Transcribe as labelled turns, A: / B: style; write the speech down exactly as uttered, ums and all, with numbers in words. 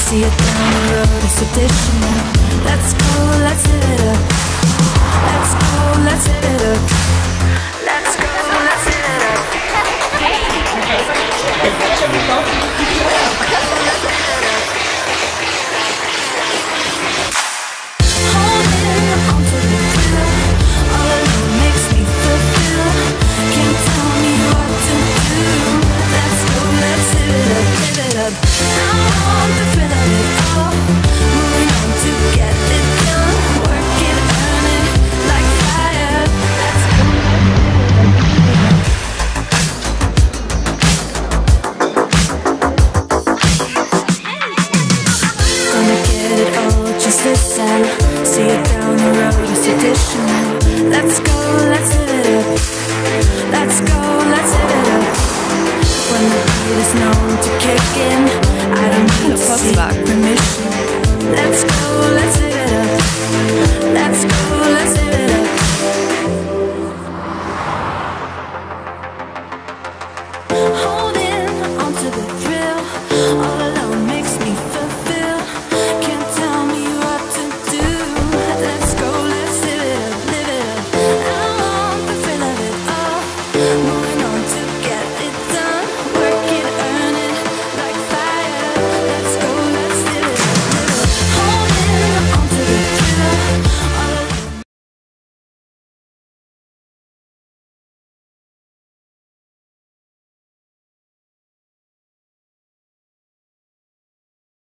A: See it down the road, it's additional. Let's go, let's hit it up. Let's go, let's hit it up. Let's go, let's hit it up. Holding on to the thrill, all alone makes me fulfill. Can't tell me what to do. Let's go, let's hit it up, hit it up. I want the thrill of it all. Moving on to get it done. Work it, earn it like fire. Let's go. Gonna get it all, just listen. See it down the road, it's additional. Let's go, let's